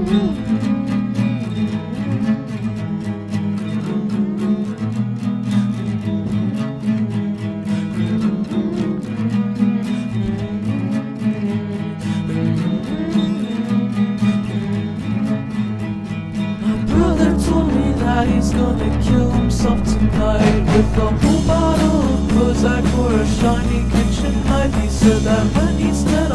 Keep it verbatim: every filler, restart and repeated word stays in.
He's gonna kill himself tonight with a whole bottle of Prozac or a shiny kitchen knife. He said that when he's dead